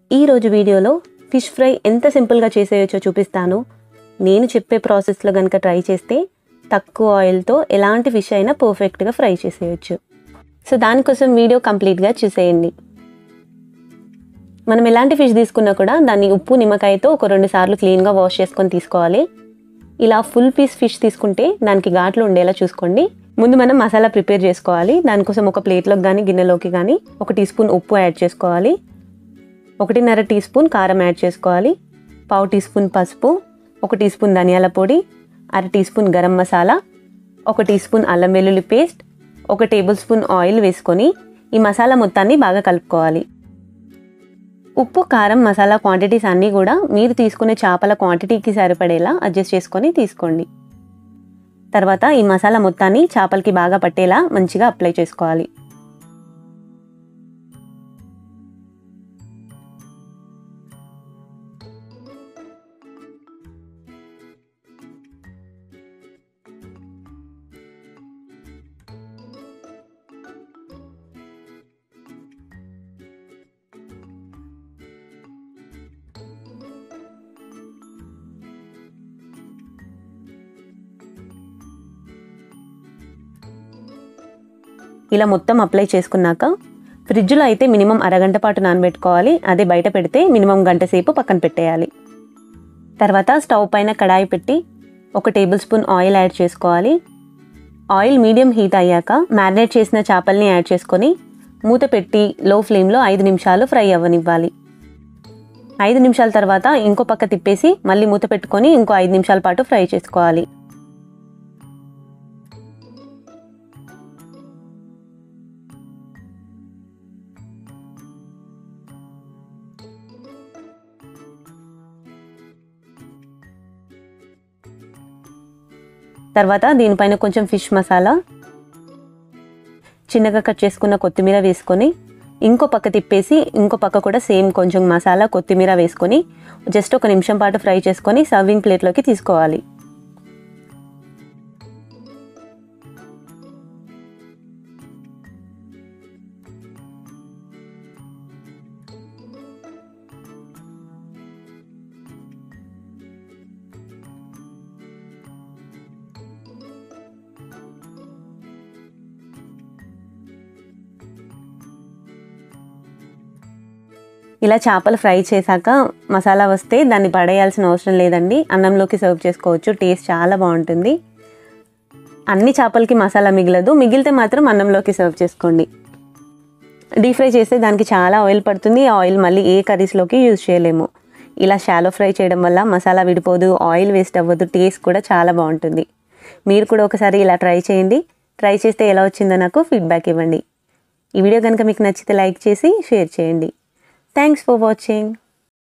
ఈ రోజు వీడియోలో ఫిష్ ఫ్రై ఎంత సింపుల్గా చేసేయొచ్చో చూపిస్తాను. నేను చెప్పే ప్రాసెస్లో కనుక ట్రై చేస్తే తక్కువ ఆయిల్తో ఎలాంటి ఫిష్ అయినా పర్ఫెక్ట్గా ఫ్రై చేసేయచ్చు. సో దానికోసం వీడియో కంప్లీట్గా చూసేయండి. మనం ఎలాంటి ఫిష్ తీసుకున్నా కూడా దాన్ని ఉప్పు నిమ్మకాయతో ఒక 2 సార్లు క్లీన్గా వాష్ చేసుకొని తీసుకోవాలి. ఇలా ఫుల్ పీస్ ఫిష్ తీసుకుంటే దానికి ఘాట్లు ఉండేలా చూసుకోండి. ముందు మనం మసాలా ప్రిపేర్ చేసుకోవాలి. దానికోసం ఒక ప్లేట్లోకి కానీ గిన్నెలోకి కానీ 1 టీ స్పూన్ ఉప్పు యాడ్ చేసుకోవాలి, 1.5 టీ స్పూన్ కారం యాడ్ చేసుకోవాలి, 1/2 టీ స్పూన్ పసుపు, 1 టీ స్పూన్ ధనియాల పొడి, 1/2 teaspoon garam masala, 1 teaspoon అల్లం వెల్లుల్లి పేస్ట్, 1 టేబుల్ స్పూన్ ఆయిల్ వేసుకొని ఈ మసాలా మొత్తాన్ని బాగా కలుపుకోవాలి. ఉప్పు కారం మసాలా క్వాంటిటీస్ అన్నీ కూడా మీరు తీసుకునే చేపల క్వాంటిటీకి సరిపడేలా అడ్జస్ట్ చేసుకొని తీసుకోండి. తర్వాత ఈ మసాలా మొత్తాన్ని చేపలకి బాగా పట్టేలా మంచిగా అప్లై చేసుకోవాలి. ఇలా మొత్తం అప్లై చేసుకున్నాక ఫ్రిడ్జ్లో అయితే మినిమం అరగంట పాటు నానబెట్టుకోవాలి. అదే బయట పెడితే మినిమం గంట సేపు పక్కన పెట్టేయాలి. తర్వాత స్టవ్ పైన కడాయి పెట్టి 1 టేబుల్ స్పూన్ ఆయిల్ యాడ్ చేసుకోవాలి. ఆయిల్ మీడియం హీట్ అయ్యాక మ్యారినేట్ చేసిన చేపల్ని యాడ్ చేసుకొని మూత పెట్టి లో ఫ్లేమ్లో 5 నిమిషాలు ఫ్రై అవ్వనివ్వాలి. 5 నిమిషాల తర్వాత ఇంకో పక్క తిప్పేసి మళ్ళీ మూత పెట్టుకొని ఇంకో 5 నిమిషాల పాటు ఫ్రై చేసుకోవాలి. తర్వాత దీనిపైన కొంచెం ఫిష్ మసాలా, చిన్నగా కట్ చేసుకున్న కొత్తిమీర వేసుకొని ఇంకో పక్క తిప్పేసి ఇంకో పక్క కూడా సేమ్ కొంచెం మసాలా కొత్తిమీర వేసుకొని జస్ట్ 1 నిమిషం పాటు ఫ్రై చేసుకొని సర్వింగ్ ప్లేట్లోకి తీసుకోవాలి. ఇలా చేపలు ఫ్రై చేశాక మసాలా వస్తే దాన్ని పడేయాల్సిన అవసరం లేదండి. అన్నంలోకి సర్వ్ చేసుకోవచ్చు. టేస్ట్ చాలా బాగుంటుంది. అన్ని చేపలకి మసాలా మిగలదు, మిగిలితే మాత్రం అన్నంలోకి సర్వ్ చేసుకోండి. డీప్ ఫ్రై చేస్తే దానికి చాలా ఆయిల్ పడుతుంది. ఆయిల్ మళ్ళీ ఏ కర్రీస్లోకి యూజ్ చేయలేము. ఇలా షాలో ఫ్రై చేయడం వల్ల మసాలా విడిపోదు, ఆయిల్ వేస్ట్ అవ్వదు, టేస్ట్ కూడా చాలా బాగుంటుంది. మీరు కూడా ఒకసారి ఇలా ట్రై చేయండి. ట్రై చేస్తే ఎలా వచ్చిందో నాకు ఫీడ్బ్యాక్ ఇవ్వండి. ఈ వీడియో కనుక మీకు నచ్చితే లైక్ చేసి షేర్ చేయండి. Thanks for watching.